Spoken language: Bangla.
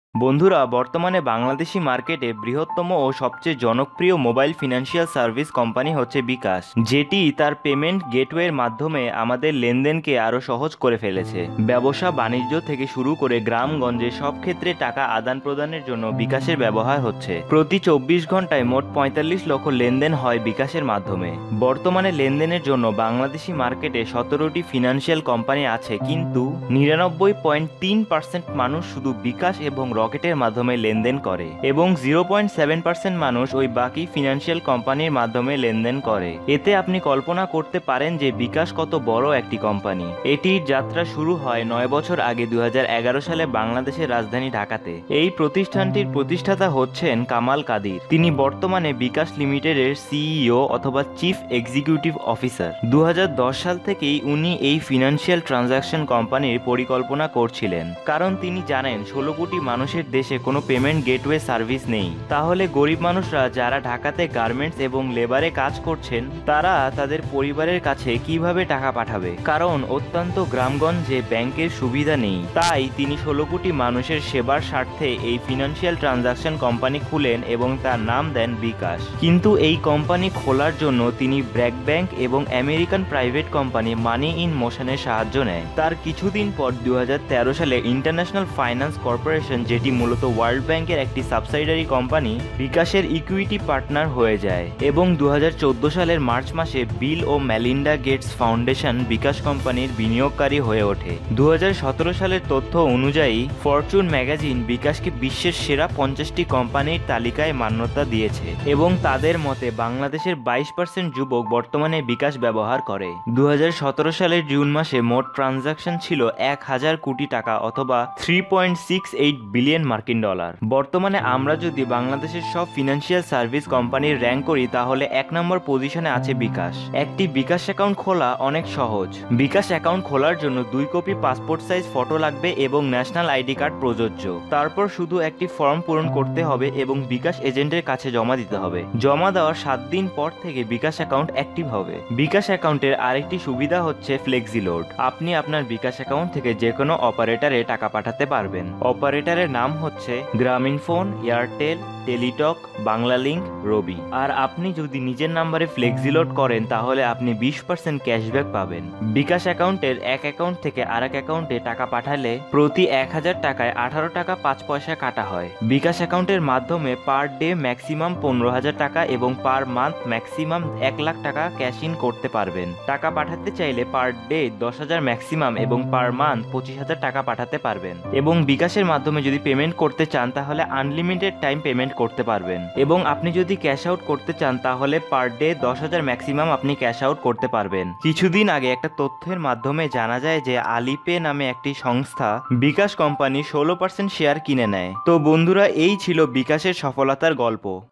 বন্ধুরা, বর্তমানে বাংলাদেশি মার্কেটে বৃহত্তম ও সবচেয়ে জনপ্রিয় মোবাইল ফিনান্সিয়াল সার্ভিস কোম্পানি হচ্ছে বিকাশ, যেটি তার পেমেন্ট গেটওয়ের মাধ্যমে আমাদের লেনদেনকে আরও সহজ করে ফেলেছে। ব্যবসা বাণিজ্য থেকে শুরু করে গ্রামগঞ্জে সব ক্ষেত্রে টাকা আদান প্রদানের জন্য বিকাশের ব্যবহার হচ্ছে। প্রতি 24 ঘন্টায় মোট 45 লক্ষ লেনদেন হয় বিকাশের মাধ্যমে। বর্তমানে লেনদেনের জন্য বাংলাদেশি মার্কেটে 17টি ফিনান্সিয়াল কোম্পানি আছে, কিন্তু 99.3% মানুষ শুধু বিকাশ এবং রকেটের মাধ্যমে লেনদেন করে এবং 0.7% মানুষ ওই বাকি ফিনান্সিয়াল কোম্পানির মাধ্যমে লেনদেন করে। এতে আপনি কল্পনা করতে পারেন যে বিকাশ কত বড় একটি কোম্পানি। এটির যাত্রা শুরু হয় 9 বছর আগে 2011 সালে বাংলাদেশের রাজধানী ঢাকাতে। এই প্রতিষ্ঠানটির প্রতিষ্ঠাতা হচ্ছেন কামাল কাদির। তিনি বর্তমানে বিকাশ লিমিটেডের সিইও অথবা চিফ এক্সিকিউটিভ অফিসার। 2010 সাল থেকেই উনি এই ফিনান্সিয়াল ট্রানজাকশন কোম্পানির পরিকল্পনা করছিলেন, কারণ তিনি জানেন 16 কোটি মানুষের দেশে কোনো পেমেন্ট গেটওয়ে সার্ভিস নেই। তাহলে গরিব মানুষরা যারা ঢাকাতে গার্মেন্টস এবং লেবারে কাজ করছেন, তারা তাদের পরিবারের কাছে কিভাবে টাকা পাঠাবে, কারণ অত্যন্ত গ্রামগঞ্জে ব্যাংকের সুবিধা নেই। তাই তিনি 16 কোটি মানুষের সেবার স্বার্থে এই ফিনান্সিয়াল ট্রানজাকশন কোম্পানি খুলেন এবং তার নাম দেন বিকাশ। কিন্তু এই কোম্পানি খোলার জন্য তিনি ব্র্যাক ব্যাংক এবং American private company money in মোশনের সাহায্য নেয়। তার কিছুদিন পর 2013 সালে ইন্টারন্যাশনাল ফাইন্যান্স কর্পোরেশন, যেটি মূলত ওয়ার্ল্ড ব্যাংকের একটি সাবসাইডারি কোম্পানি, বিকাশের ইকুইটি পার্টনার হয়ে যায় এবং 2014 সালের মার্চ মাসে বিল ও মেলিন্ডা গেটস ফাউন্ডেশন বিকাশ কোম্পানির বিনিয়োগকারী হয়ে ওঠে। 2017 সালের তথ্য অনুযায়ী ফরচুন ম্যাগাজিন বিকাশকে বিশ্বের সেরা 50টি কোম্পানির তালিকায় মান্যতা দিয়েছে এবং তাদের মতে বাংলাদেশের 22% যুবক বর্তমানে বিকাশ ব্যবহার করে। 2017 সালের জুন মাসে মোট ট্রানজাকশন ছিল 1000 কোটি টাকা অথবা 3.68 বিলিয়ন মার্কিন ডলার। বর্তমানে আমরা যদি বাংলাদেশের সব ফিনান্সিয়াল সার্ভিস কোম্পানির র্যাঙ্ক করি, তাহলে 1 নম্বর পজিশনে আছে বিকাশ। একটি বিকাশ অ্যাকাউন্ট খোলা অনেক সহজ। বিকাশ অ্যাকাউন্ট খোলার জন্য 2 কপি পাসপোর্ট সাইজ ফটো লাগবে এবং ন্যাশনাল আইডি কার্ড প্রযোজ্য। তারপর শুধু একটি ফর্ম পূরণ করতে হবে এবং বিকাশ এজেন্টের কাছে জমা দিতে হবে। জমা দেওয়ার 7 দিন পর থেকে বিকাশ অ্যাকাউন্ট অ্যাক্টিভ হবে। বিকাশ অ্যাকাউন্টের আরেকটি সুবিধা হচ্ছে ফ্লেক্সি লোড। আপনি আপনার বিকাশ অ্যাকাউন্ট থেকে যে কোনো অপারেটরে টাকা পাঠাতে পারবেন। অপারেটরের নাম হচ্ছে গ্রামীণফোন, এয়ারটেল, টেলিটক, বাংলালিংক, রবি। আর আপনি যদি নিজের নাম্বারে ফ্লেক্সি লোড করেন, তাহলে আপনি 20% ক্যাশব্যাক পাবেন। বিকাশ অ্যাকাউন্টের এক অ্যাকাউন্ট থেকে আরেক অ্যাকাউন্টে টাকা পাঠালে প্রতি 1000 টাকায় 18 টাকা 5 পয়সা কাটা হয়। বিকাশ অ্যাকাউন্টের মাধ্যমে পার ডে ম্যাক্সিমাম 15,000 টাকা এবং পার মান্থ ম্যাক্সিমাম 1 লাখ টাকা ক্যাশ ইন করতে পারবেন। টাকা পাঠাতে চাইলে পার ডে 10,000 ম্যাক্সিমাম এবং পার মান্থ 25,000 টাকা পাঠাতে পারবেন। এবং বিকাশের মাধ্যমে যদি পেমেন্ট করতে চান, তাহলে আনলিমিটেড টাইম পেমেন্ট করতে পারবেন। এবং আপনি যদি ক্যাশ আউট করতে চান, তাহলে পার ডে 10,000 ম্যাক্সিমাম আপনি ক্যাশ আউট করতে পারবেন। কিছুদিন আগে একটা তথ্যের মাধ্যমে জানা যায় যে আলিপে নামে একটি সংস্থা বিকাশ কোম্পানি 16% শেয়ার কিনে নেয়। তো বন্ধুরা, এই ছিল বিকাশের সফলতার গল্প।